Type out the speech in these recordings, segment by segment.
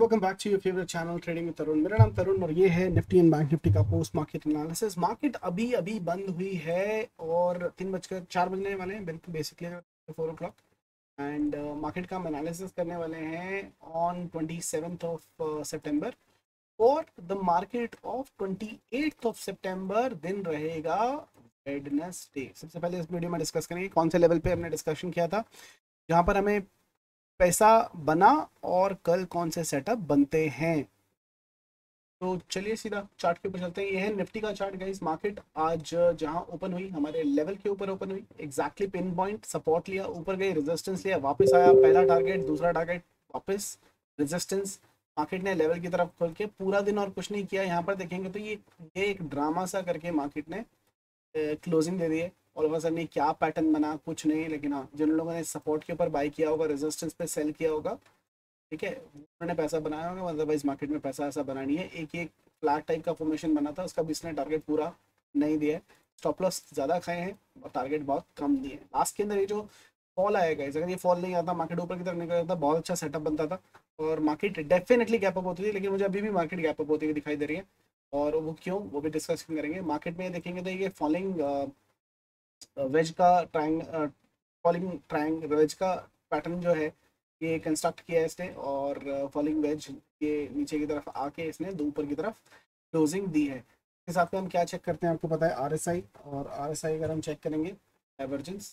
Welcome back to your favourite channel trading with Tarun. मेरा नाम तरुण और ये है निफ्टी एंड बैंक निफ्टी का पोस्ट मार्केट एनालिसिस। मार्केट अभी अभी बंद हुई है और 3 बजकर 4 बजने वाले हैं, बिल्कुल बेसिकली 4 o'clock। एंड मार्केट का हम एनालिसिस करने वाले हैं ऑन 27th of September। और the market of 28th of September दिन रहेगा वेडनेसडे। सबसे पहले इस वीडियो में डिस्कस करेंगे कौन से लेवल पे हमने डिस्कशन किया था जहाँ पर हमें पैसा बना और कल कौन से सेटअप बनते हैं। तो चलिए सीधा चार्ट के ऊपर चलते हैं। ये है निफ्टी का चार्ट गाइस। मार्केट आज जहां ओपन हुई हमारे लेवल के ऊपर ओपन हुई, एग्जैक्टली पिन पॉइंट सपोर्ट लिया, ऊपर गई, रेजिस्टेंस लिया, वापस आया, पहला टारगेट, दूसरा टारगेट, वापस रेजिस्टेंस। मार्केट ने लेवल की तरफ खोल के पूरा दिन और कुछ नहीं किया। यहाँ पर देखेंगे तो ये एक ड्रामा सा करके मार्केट ने क्लोजिंग दे दी है। और ऑफ सडन क्या पैटर्न बना कुछ नहीं, लेकिन हाँ जिन लोगों ने सपोर्ट के ऊपर बाय किया होगा, रेजिस्टेंस पे सेल किया होगा, ठीक है, उन्होंने पैसा बनाया होगा। अदरवाइज मार्केट में पैसा ऐसा बना नहीं है। एक एक फ्लैट टाइप का फॉर्मेशन बना था, उसका भी इसने टारगेट पूरा नहीं दिया है। स्टॉप लॉस ज़्यादा खाए हैं और टारगेट बहुत कम दिए हैं। लास्ट के अंदर ये जो फॉल आएगा, अगर ये फॉल नहीं आता, मार्केट ऊपर की तरफ निकल जाता, बहुत अच्छा सेटअप बनता था और मार्केट डेफिनेटली गैप अप होती थी। लेकिन मुझे अभी भी मार्केट गैप अप होती हुई दिखाई दे रही है और वो क्यों, वो भी डिस्कस करेंगे। मार्केट में देखेंगे तो ये फॉलिंग वेज का ट्रायंग फॉलिंग ट्रायंग वेज का पैटर्न जो है ये कंस्ट्रक्ट किया है इसने। और फॉलिंग वेज ये नीचे की तरफ आके इसने ऊपर की तरफ क्लोजिंग दी है। इसके साथ में हम क्या चेक करते हैं आपको पता है, आरएसआई। और आरएसआई अगर हम चेक करेंगे, डाइवर्जेंस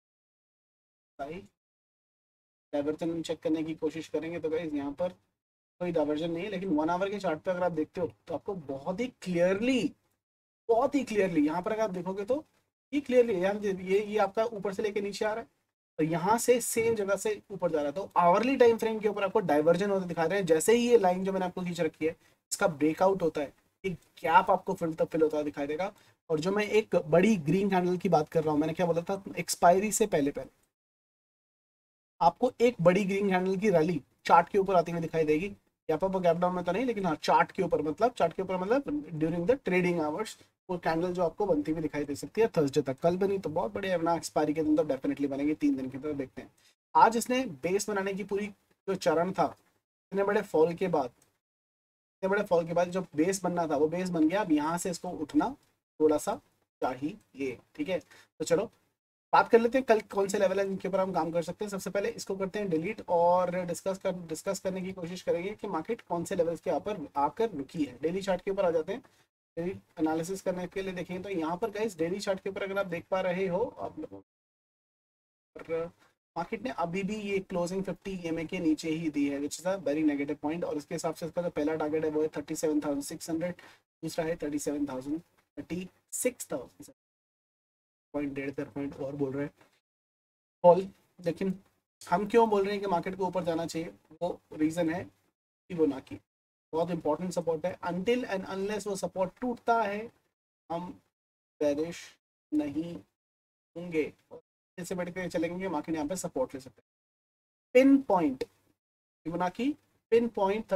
डाइवर्जन हम चेक करने की कोशिश करेंगे तो गाइस यहाँ पर कोई डाइवर्जन नहीं है। लेकिन 1 आवर के चार्ट पे अगर आप देखते हो तो आपको बहुत ही क्लियरली यहाँ पर अगर आप देखोगे तो ये क्लियरली ये आपका ऊपर से लेके नीचे आ रहा है और यहाँ से सेम जगह से ऊपर जा रहा है। तो आवरली टाइम फ्रेम के ऊपर आपको डाइवर्जन होते दिखा रहे हैं। जैसे ही ये लाइन जो मैंने आपको खींच रखी है इसका ब्रेकआउट होता है, एक गैप आपको फिल होता दिखाई देगा। और जो मैं एक बड़ी ग्रीन कैंडल की बात कर रहा हूँ, मैंने क्या बोला था, एक्सपायरी से पहले पहले आपको एक बड़ी ग्रीन कैंडल की रैली चार्ट के ऊपर आती हुई दिखाई देगी। गैप अप और गैप डाउन में तो नहीं, लेकिन हाँ चार्ट के ऊपर मतलब ड्यूरिंग द ट्रेडिंग आवर्स वो कैंडल जो आपको बनती हुई दिखाई दे सकती है थर्सडे तक। कल बनी तो बहुत बढ़िया, वरना एक्सपायरी के दिन तो डेफिनेटली बनेगी 3 दिन की तरह। देखते हैं आज इसने बेस बनाने की पूरी जो चरण था, इतने बड़े फॉल के बाद जो बेस बनना था वो बेस बन गया। अब यहाँ से इसको उठना थोड़ा सा चाहिए, ठीक है। तो चलो बात कर लेते हैं कल कौन से लेवल है जिनके ऊपर हम काम कर सकते हैं। सबसे पहले इसको करते हैं डिलीट और डिस्कस करने की कोशिश करेंगे कि मार्केट कौन से लेवल्स के ऊपर आकर रुकी है। डेली चार्ट के ऊपर आ जाते हैं। डेली एनालिसिस करने के लिए देखेंगे तो यहाँ पर गाइस डेली चार्ट के ऊपर अगर आप देख पा रहे हो आप लोगों, मार्केट ने अभी भी ये क्लोजिंग 50 EMA के नीचे ही दी है, which is a very negative point. और इसके हिसाब से इसका जो पहला टारगेट है वो है 37,600, दूसरा है 37,000, 36,000 पॉइंट, 1.5 पॉइंट और बोल रहे हैं फॉल। लेकिन हम क्यों बोल रहे हैं कि मार्केट को ऊपर जाना चाहिए, वो रीजन है कि वो ना की बहुत इंपॉर्टेंट सपोर्ट है। अनटिल एंड अनलेस वो सपोर्ट टूटता है हम बेरिश नहीं होंगे और इससे बढ़ के चलेंगे। मार्केट यहाँ पे सपोर्ट ले सकते हैं। Pin point Fibonacci pin point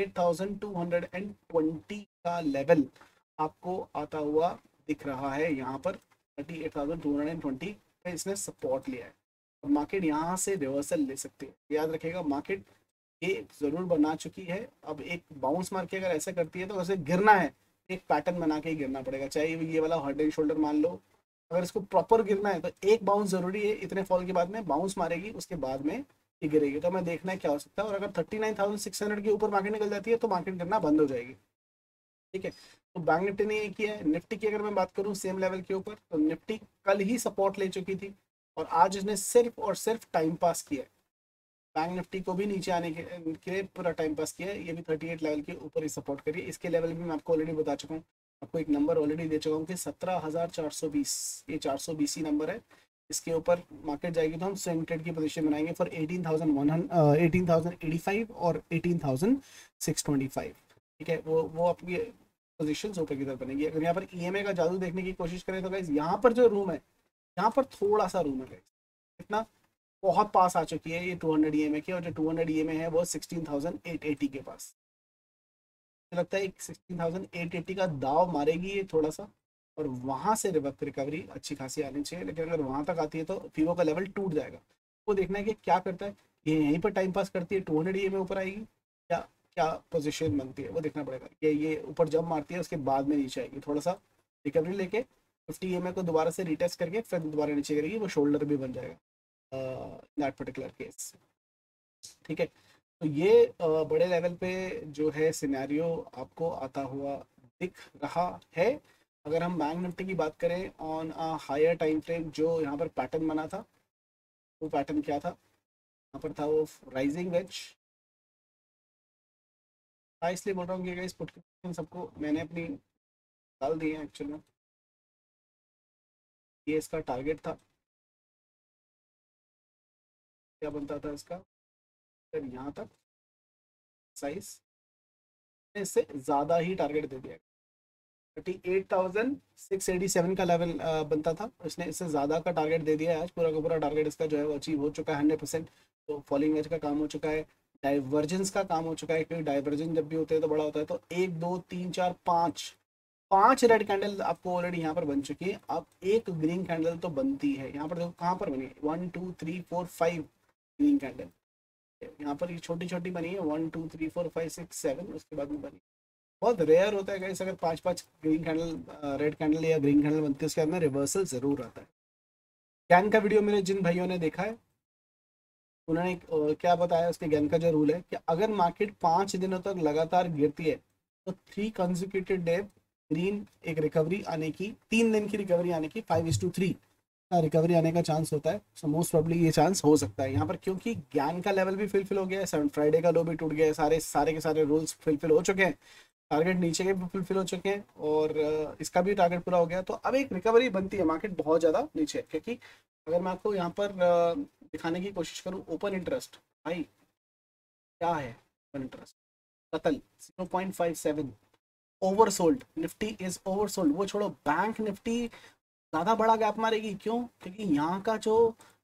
38,220 का लेवल आपको आता हुआ दिख रहा है। यहाँ पर 38,220 पे इसने सपोर्ट लिया है और मार्केट यहाँ से रिवर्सल ले सकती है। याद रखिएगा मार्केट ये जरूर बना चुकी है। अब एक बाउंस मार के अगर ऐसा करती है तो वैसे गिरना है, एक पैटर्न बना के ही गिरना पड़ेगा। चाहे ये वाला हेड एंड शोल्डर मान लो, अगर इसको प्रॉपर गिरना है तो एक बाउंस जरूरी है। इतने फॉल के बाद में बाउंस मारेगी, उसके बाद में ये गिरेगी। तो हमें देखना है क्या हो सकता है। और अगर 39,600 के ऊपर मार्केट निकल जाती है तो मार्केट गिरना बंद हो जाएगी, ठीक है। तो बैंक निफ्टी ने ये किया है। निफ्टी की अगर मैं बात करूं सेम लेवल के ऊपर, तो निफ्टी कल ही सपोर्ट ले चुकी थी और आज इसने सिर्फ और सिर्फ टाइम पास किया है। बैंक निफ्टी को भी नीचे आने के लिए पूरा टाइम पास किया है। ये भी 38 लेवल के ऊपर ही सपोर्ट करिए। इसके लेवल भी मैं आपको ऑलरेडी बता चुका हूँ, आपको एक नंबर ऑलरेडी दे चुका हूँ कि 17,420, ये 420 ही नंबर है। इसके ऊपर मार्केट जाएगी तो हम स्विंग ट्रेड की पोजीशन बनाएंगे फॉर 18,085 और 18,625, ठीक है। वो आपकी पोजीशंस ऊपर की तरफ बनेगी। अगर यहाँ पर ईएमए का जादू देखने की कोशिश करें तो गाइस यहाँ पर जो रूम है, यहाँ पर थोड़ा सा रूम है गाइस। इतना बहुत पास आ चुकी है ये 200 EMA की, और जो 200 EMA है वो 16,880 के पास। मुझे लगता है 16,880 का दाव मारेगी ये थोड़ा सा और वहां से रिकवरी अच्छी खासी आनी चाहिए। लेकिन अगर वहां तक आती है तो फीवो का लेवल टूट जाएगा। वो देखना है कि क्या करता है। ये यहीं पर टाइम पास करती है, 200 EMA ऊपर आएगी या क्या पोजीशन बनती है वो देखना पड़ेगा। ये ऊपर जंप मारती है उसके बाद में नीचे आएगी, थोड़ा सा रिकवरी लेके 50 EMA को दोबारा से रिटेस्ट करके फिर दोबारा नीचे करेगी, वो शोल्डर भी बन जाएगा दैट पर्टिकुलर केस। ठीक है, तो ये बड़े लेवल पे जो है सिनेरियो आपको आता हुआ दिख रहा है। अगर हम बैंक निफ्टी की बात करें on a higher time frame, जो यहाँ पर पैटर्न बना था, वो पैटर्न क्या था, यहाँ पर था वो राइजिंग वेज। इसलिए बोल रहा हूँ कि इस पुट सबको मैंने अपनी डाल दी है एक्चुअल में। ये इसका टारगेट था, क्या बनता था इसका, फिर यहाँ तक साइज इससे ज़्यादा ही टारगेट दे दिया। 38,687 का लेवल बनता था, इसने इससे ज़्यादा का टारगेट दे दिया है। आज पूरा का पूरा टारगेट इसका जो है वो अचीव हो चुका है 100%। तो फॉलिंग एज का काम हो चुका है, डाइवर्जेंस का काम हो चुका है, क्योंकि डाइवर्जेंस जब भी होते हैं तो बड़ा होता है। तो 1 2 3 4 5 5 रेड कैंडल आपको ऑलरेडी यहाँ पर बन चुकी है। अब एक ग्रीन कैंडल तो बनती है यहाँ पर, देखो कहाँ पर बनी है, 1 2 3 4 5 ग्रीन कैंडल यहाँ पर, ये छोटी छोटी बनी है 1 2 3 4 5 6 7, उसके बाद में बनी। बहुत रेयर होता है गाइस अगर 5 5 ग्रीन कैंडल रेड कैंडल या ग्रीन कैंडल बनती है, उसके बाद में रिवर्सल जरूर आता है। गैन का वीडियो मेरे जिन भाइयों ने देखा है उन्होंने क्या बताया, उसके गैन का जो रूल है कि अगर मार्केट 5 दिनों तक लगातार गिरती है तो 3 कंसेक्यूटिव डे ग्रीन एक रिकवरी आने की, 3 दिन की रिकवरी आने की 5:3 का रिकवरी आने का चांस होता है। सो मोस्ट प्रॉब्ली ये चांस हो सकता है यहाँ पर, क्योंकि ज्ञान का लेवल भी फुलफिल हो गया है, फ्राइडे का लो भी टूट गया है, सारे सारे के सारे रूल्स फुलफिल हो चुके हैं, टारगेट नीचे के भी फुलफिल हो चुके हैं और इसका भी टारगेट पूरा हो गया। तो अब एक रिकवरी बनती है, मार्केट बहुत ज़्यादा नीचे है, क्योंकि अगर मैं आपको यहाँ पर दिखाने की कोशिश करूँ ओपन इंटरेस्ट, भाई क्या है ओपन इंटरेस्ट, कतल 0.57, ओवरसोल्ड, निफ्टी इज ओवरसोल्ड। वो छोड़ो, बैंक निफ्टी ज़्यादा बड़ा गैप मारेगी, क्यों, क्योंकि यहाँ का जो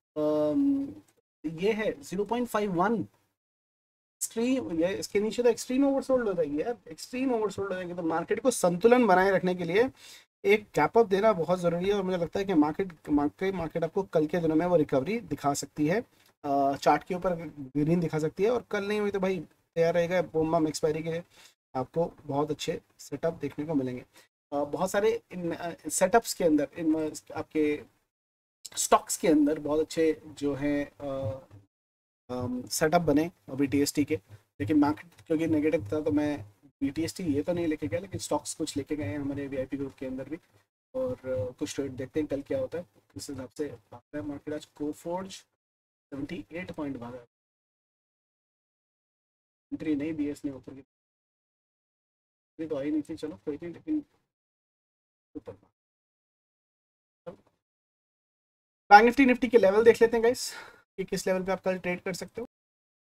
ये है 0.51 एक्सट्रीम, ये इसके नीचे तो एक्सट्रीम ओवरसोल्ड हो जाएगी यार, एक्सट्रीम ओवरसोल्ड हो जाएगी। तो मार्केट को संतुलन बनाए रखने के लिए एक गैप अप देना बहुत ज़रूरी है, और मुझे लगता है कि मार्केट आपको कल के दिनों में वो रिकवरी दिखा सकती है, चार्ट के ऊपर ग्रीन दिखा सकती है। और कल नहीं हुई तो भाई तैयार रहेगा बोम एक्सपायरी के लिए, आपको बहुत अच्छे सेटअप देखने को मिलेंगे। बहुत सारे इन सेटअप्स के अंदर, इन आपके स्टॉक्स के अंदर बहुत अच्छे जो है सेटअप बने अभी टीएसटी के, लेकिन मार्केट क्योंकि नेगेटिव था तो मैं बीटीएसटी ये तो नहीं लेके गया, लेकिन स्टॉक्स कुछ लेके गए हैं हमारे वीआईपी ग्रुप के अंदर भी। और कुछ ट्रेड देखते हैं कल क्या होता है, किस हिसाब से भागता है मार्केट। आज कोफोर्ज 78 पॉइंट भागा, एंट्री नहीं दी है इसने ऊपर की, तो आई नहीं थी, चलो कोई नहीं, लेकिन ऊपर बैंक निफ्टी निफ्टी के लेवल देख लेते हैं गाइस कि किस लेवल पे आप कल ट्रेड कर सकते हो।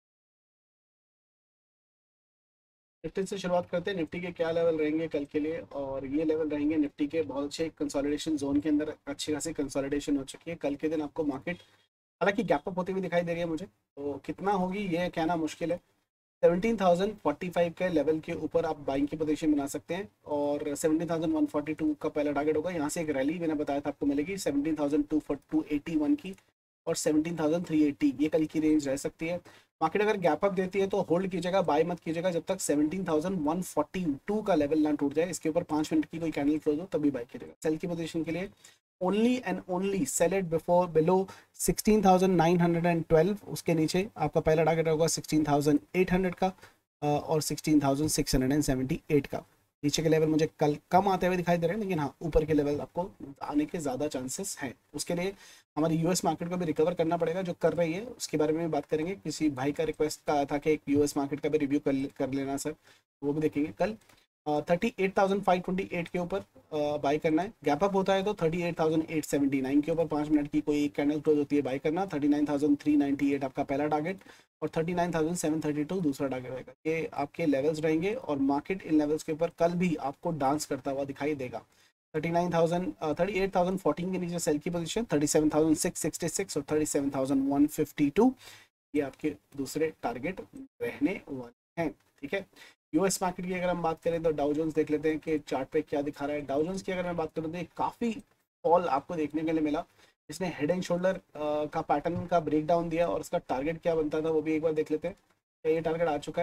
निफ्टी से शुरुआत करते हैं, निफ्टी के क्या लेवल रहेंगे कल के लिए, और ये लेवल रहेंगे निफ्टी के बहुत अच्छे कंसोलिडेशन जोन के अंदर, अच्छी खासी कंसोलिडेशन हो चुकी है। कल के दिन आपको मार्केट हालांकि गैप अप होती हुई दिखाई दे रही है मुझे, तो कितना होगी ये कहना मुश्किल है। 17,045 के लेवल के ऊपर आप बाइंग की पोजीशन बना सकते हैं, और 17,142 का पहला टारगेट होगा। यहाँ से एक रैली मैंने बताया था आपको मिलेगी 17,281 की, और 17,380 ये कल की रेंज रह सकती है। मार्केट अगर गैप अप देती है तो होल्ड कीजिएगा, बाय मत कीजिएगा जब तक 17,142 का लेवल ना टूट जाए। इसके ऊपर 5 मिनट की कोई कैंडल क्लोज हो तभी बाय कीजिएगा। सेल की पोजीशन के लिए only and only sell it before below 16,912, उसके नीचे आपका पहला टारगेट होगा 16,800 का और 16,678 का। नीचे के लेवल मुझे कल कम आते हुए दिखाई दे रहे हैं, लेकिन हाँ ऊपर के लेवल आपको आने के ज़्यादा चांसेस हैं। उसके लिए हमारी यूएस मार्केट को भी रिकवर करना पड़ेगा, जो कर रही है उसके बारे में भी बात करेंगे। किसी भाई का रिक्वेस्ट का था कि एक यूएस मार्केट का भी रिव्यू कर लेना सर, वो भी देखेंगे कल। 38,528 के ऊपर बाई करना है। गैप अप होता है तो 38,879 के ऊपर 5 मिनट की कोई एक कैंडल क्लोज होती है बाई करना। 39,398 आपका पहला टारगेट, और 39,732 दूसरा टारगेट रहेगा। ये आपके लेवल्स रहेंगे, और मार्केट इन लेवल्स के ऊपर कल भी आपको डांस करता हुआ दिखाई देगा। 38,014 के नीचे सेल की पोजीशन, 37,666 और 37,152 ये आपके दूसरे टारगेट रहने वाले हैं। ठीक है, यूएस मार्केट की अगर हम बात करें तो डाउ जोन्स देख लेते हैं कि चार्ट पे क्या दिखा रहा है। डाउ जोन्स की अगर मैं बात करूँ तो काफ़ी फॉल आपको देखने के लिए मिला। इसने हेड एंड शोल्डर का पैटर्न का ब्रेक डाउन दिया, और उसका टारगेट क्या बनता था वो भी एक बार देख लेते हैं। क्या ये टारगेट आ चुका है?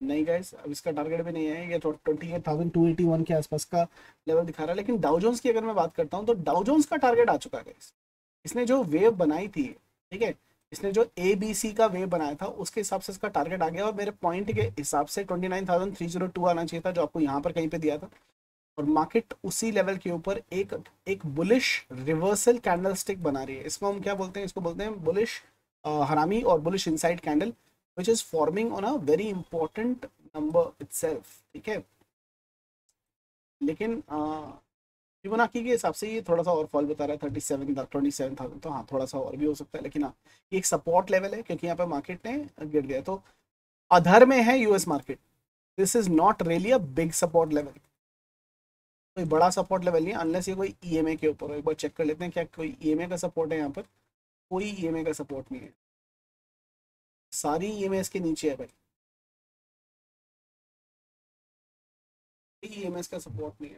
नहीं गाइस, अब इसका टारगेट भी नहीं है, ये 28,281 के आसपास का लेवल दिखा रहा है। लेकिन डाउ जोन्स की अगर मैं बात करता हूँ तो डाउ जोन्स का टारगेट आ चुका है गाइस। इसने जो वेव बनाई थी, ठीक है, इसने जो ABC का वेव बनाया था उसके हिसाब से इसका टारगेट आ गया, और मेरे पॉइंट के हिसाब से 29,302 आना चाहिए था, जो आपको यहाँ पर कहीं पे दिया था। और मार्केट उसी लेवल के ऊपर एक एक बुलिश रिवर्सल कैंडल स्टिक बना रही है। इसको हम क्या बोलते हैं, इसको बोलते हैं बुलिश हरामी और bullish inside candle, which is forming on a very important number itself, ठीक है। लेकिन फिबोनाची के हिसाब से ये थोड़ा सा और फॉल बता रहा है, 27,000, तो हाँ थोड़ा सा और भी हो सकता है, लेकिन हाँ ये एक सपोर्ट लेवल है, क्योंकि यहाँ पे मार्केट ने गिर गया। तो अधर में है US market, this is not really a big support level, कोई बड़ा सपोर्ट लेवल नहीं है, अनलेस ये कोई ईएमए के ऊपर हो। एक बार चेक कर लेते हैं क्या कोई ईएमए का सपोर्ट है यहाँ पर। कोई ईएमए का सपोर्ट नहीं है, सारी ईएमए के नीचे है भाई, कोई ईएमएस का सपोर्ट नहीं है।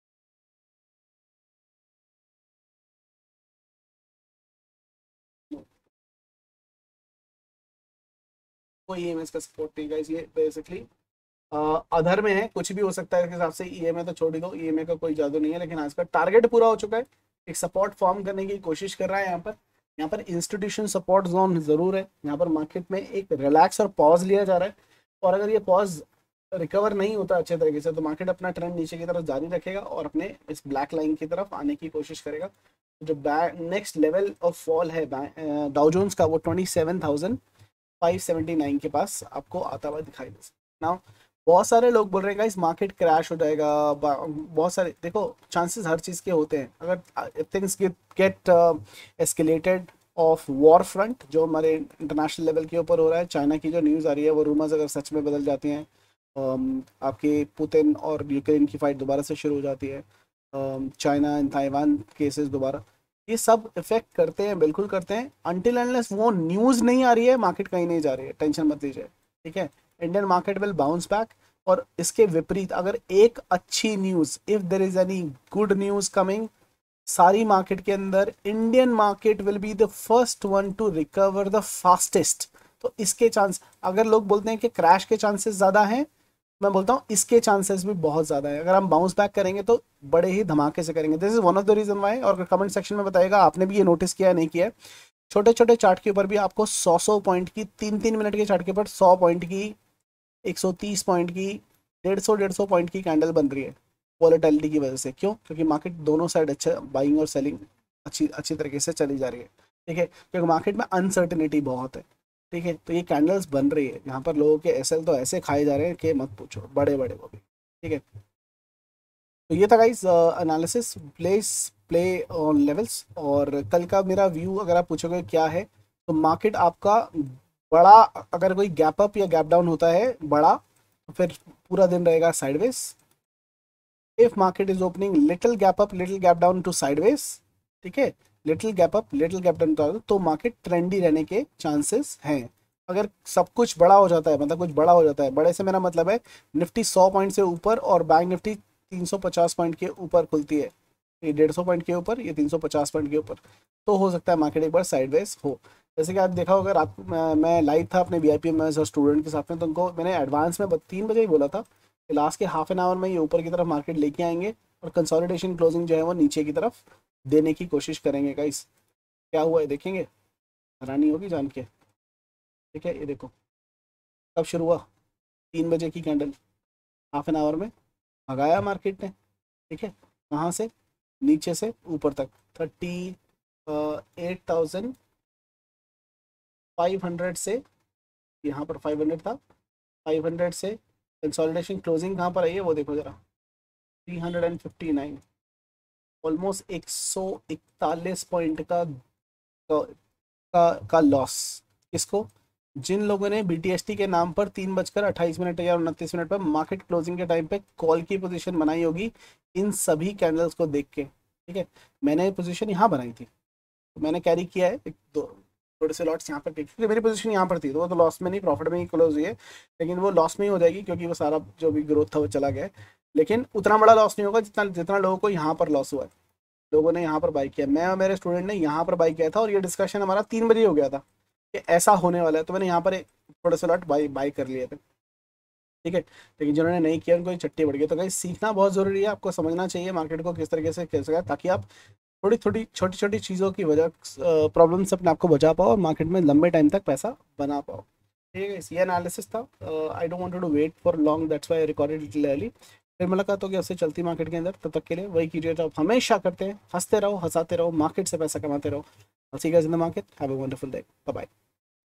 कोई ईएमएस का सपोर्ट नहीं गाइस, ये बेसिकली अधर में है, कुछ भी हो सकता है। इसके हिसाब से ईएमए तो छोड़ ही दो, ईएमए का कोई जादू नहीं है। लेकिन आज का टारगेट पूरा हो चुका है, एक सपोर्ट फॉर्म करने की कोशिश कर रहा है यहाँ पर। यहाँ पर इंस्टीट्यूशन सपोर्ट जोन जरूर है, यहाँ पर मार्केट में एक रिलैक्स और पॉज लिया जा रहा है। और अगर ये पॉज रिकवर नहीं होता अच्छे तरीके से, तो मार्केट अपना ट्रेंड नीचे की तरफ जारी रखेगा और अपने इस ब्लैक लाइन की तरफ आने की कोशिश करेगा। जो नेक्स्ट लेवल ऑफ फॉल है डाउ जोन्स का, वो 27,579 के पास आपको आता हुआ दिखाई दे सकता है। बहुत सारे लोग बोल रहे हैं इस मार्केट क्रैश हो जाएगा, बहुत सारे देखो चांसेस हर चीज़ के होते हैं। अगर things get escalated of war front, जो हमारे इंटरनेशनल लेवल के ऊपर हो रहा है, चाइना की जो न्यूज़ आ रही है वो रूमर्स अगर सच में बदल जाती हैं, आपके पुतिन और यूक्रेन की फाइट दोबारा से शुरू हो जाती है, चाइना एंड ताइवान केसेस दोबारा, ये सब इफेक्ट करते हैं, बिल्कुल करते हैं। अनटिल अनलेस वो न्यूज़ नहीं आ रही है, मार्केट कहीं नहीं जा रही है, टेंशन मत लीजिए, ठीक है। Indian market will bounce back. और इसके विपरीत अगर एक अच्छी news, if there is any good news coming, सारी मार्केट के अंदर Indian market will be the first one to recover the fastest. तो इसके चांस, अगर लोग बोलते हैं कि क्रैश के चांसेस ज़्यादा हैं, मैं बोलता हूँ इसके चांसेस भी बहुत ज़्यादा है। अगर हम बाउंस बैक करेंगे तो बड़े ही धमाके से करेंगे। This is one of the reason why. और कमेंट सेक्शन में बताइएगा आपने भी ये नोटिस किया है नहीं किया है। छोटे छोटे चार्ट के ऊपर भी आपको 100 पॉइंट की, 3-3 मिनट के चार्ट के ऊपर 100 पॉइंट की, 130 पॉइंट की, 150 पॉइंट की कैंडल बन रही है वॉलेटिलिटी की वजह से। क्यों? क्योंकि मार्केट दोनों साइड अच्छा बाइंग और सेलिंग अच्छी अच्छी तरीके से चली जा रही है, ठीक है। क्योंकि मार्केट में अनसर्टिनिटी बहुत है, ठीक है। तो ये कैंडल्स बन रही है, यहाँ पर लोगों के एसएल तो ऐसे खाए जा रहे हैं कि मत पूछो, बड़े बड़े वो भी, ठीक है। तो ये था guys analysis play on levels. और कल का मेरा व्यू अगर आप पूछोगे क्या है, तो मार्केट आपका बड़ा, अगर कोई गैप अप या गैप डाउन होता है बड़ा, तो फिर पूरा दिन रहेगा sideways. If market is opening little gap up little gap down to sideways, ठीक है, little gap up little gap down, तो मार्केट ट्रेंडी रहने के चांसेस हैं। अगर सब कुछ बड़ा हो जाता है, मतलब कुछ बड़ा हो जाता है, बड़े से मेरा मतलब है निफ्टी 100 पॉइंट से ऊपर और बैंक निफ्टी 350 पॉइंट के ऊपर खुलती है, ये 150 पॉइंट के ऊपर, ये 350 पॉइंट के ऊपर, तो हो सकता है मार्केट एक बार साइडवेज हो। जैसे कि आप देखा होगा, रात मैं लाइव था अपने VIP में स्टूडेंट के साथ में, तो उनको मैंने एडवांस में 3 बजे ही बोला था कि लास्ट के हाफ एन आवर में ये ऊपर की तरफ मार्केट लेके आएंगे और कंसोलिडेशन क्लोजिंग जो है वो नीचे की तरफ देने की कोशिश करेंगे। गाइस क्या हुआ है देखेंगे, हैरानी होगी जान के, ठीक है। ये देखो कब शुरू हुआ, 3 बजे की कैंडल, हाफ एन आवर में भगाया मार्केट ने, ठीक है। कहाँ से? नीचे से ऊपर तक 38,500 से, यहाँ पर 500 था, 500 से कंसोलिडेशन क्लोजिंग कहाँ पर आई है वो देखो जरा, 359, ऑलमोस्ट 141 पॉइंट का लॉस। किसको? जिन लोगों ने BTST के नाम पर 3:28 या 29 पर मार्केट क्लोजिंग के टाइम पे कॉल की पोजीशन बनाई होगी, इन सभी कैंडल्स को देख के, ठीक है। मैंने पोजीशन यहाँ बनाई थी, तो मैंने कैरी किया है एक दो थोड़े से लॉट्स यहाँ पर, क्योंकि मेरी पोजीशन यहाँ पर थी, तो वो तो लॉस में नहीं प्रॉफिट में ही क्लोज हुई है। लेकिन वो लॉस में ही हो जाएगी, क्योंकि वो सारा जो भी ग्रोथ था वो चला गया है। लेकिन उतना बड़ा लॉस नहीं होगा जितना जितना लोगों को यहाँ पर लॉस हुआ है। लोगों ने यहाँ पर बाई किया, मैं और मेरे स्टूडेंट ने यहाँ पर बाई किया था, और ये डिस्कशन हमारा 3 बजे हो गया था कि ऐसा होने वाला है, तो मैंने यहाँ पर थोड़े से लॉट बाई कर लिए थे। ठीक है। लेकिन जिन्होंने नहीं किया उनको ये चट्टी पड़ गई। तो गाइस सीखना बहुत ज़रूरी है, आपको समझना चाहिए मार्केट को किस तरीके से कैसे है, ताकि आप थोड़ी थोड़ी छोटी छोटी चीज़ों की वजह प्रॉब्लम से अपने आप को बचा पाओ और मार्केट में लंबे टाइम तक पैसा बना पाओ। ठीक है, ये एनालिसिस था। I don't wanted to wait for long, that's why I recorded it early. फिर मुलाकात होगी आपसे चलती मार्केट के अंदर, तब तक के लिए वही कीजिए जो आप हमेशा करते हैं, हंसते रहो, हंसाते रहो, मार्केट से पैसा कमाते रहो। I'll see you guys in the market. Have a wonderful day. Bye bye.